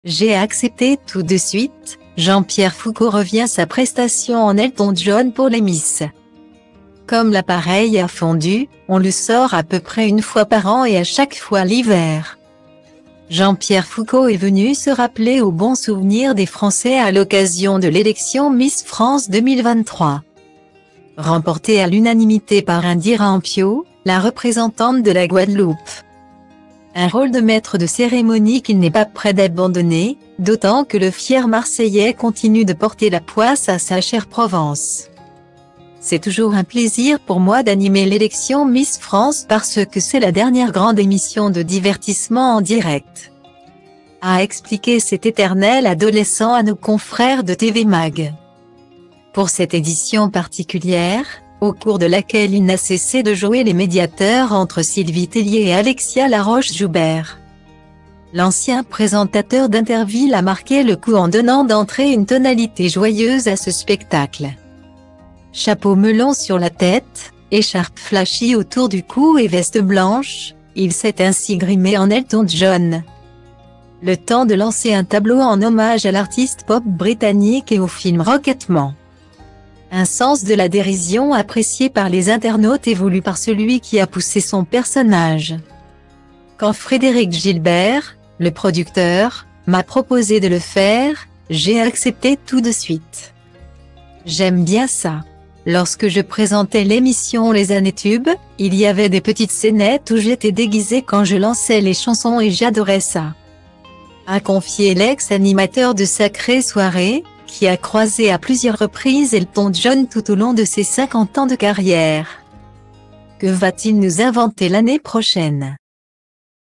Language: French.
J'ai accepté tout de suite. Jean-Pierre Foucault revient sa prestation en Elton John pour les Miss. Comme l'appareil a fondu, on le sort à peu près une fois par an et à chaque fois l'hiver. Jean-Pierre Foucault est venu se rappeler aux bons souvenirs des Français à l'occasion de l'élection Miss France 2023. Remportée à l'unanimité par Indira Ampio, la représentante de la Guadeloupe. Un rôle de maître de cérémonie qu'il n'est pas prêt d'abandonner, d'autant que le fier Marseillais continue de porter la poisse à sa chère Provence. C'est toujours un plaisir pour moi d'animer l'élection Miss France parce que c'est la dernière grande émission de divertissement en direct. A expliqué cet éternel adolescent à nos confrères de TV Mag. Pour cette édition particulière, au cours de laquelle il n'a cessé de jouer les médiateurs entre Sylvie Tellier et Alexia Laroche-Joubert. L'ancien présentateur d'Interville a marqué le coup en donnant d'entrée une tonalité joyeuse à ce spectacle. Chapeau melon sur la tête, écharpe flashy autour du cou et veste blanche, il s'est ainsi grimé en Elton John. Le temps de lancer un tableau en hommage à l'artiste pop britannique et au film Rocketman. Un sens de la dérision apprécié par les internautes et voulu par celui qui a poussé son personnage. Quand Frédéric Gilbert, le producteur, m'a proposé de le faire, j'ai accepté tout de suite. J'aime bien ça. Lorsque je présentais l'émission Les Années Tubes, il y avait des petites scénettes où j'étais déguisée quand je lançais les chansons et j'adorais ça. A confié l'ex-animateur de Sacrée Soirée, qui a croisé à plusieurs reprises Elton John tout au long de ses 50 ans de carrière. Que va-t-il nous inventer l'année prochaine ?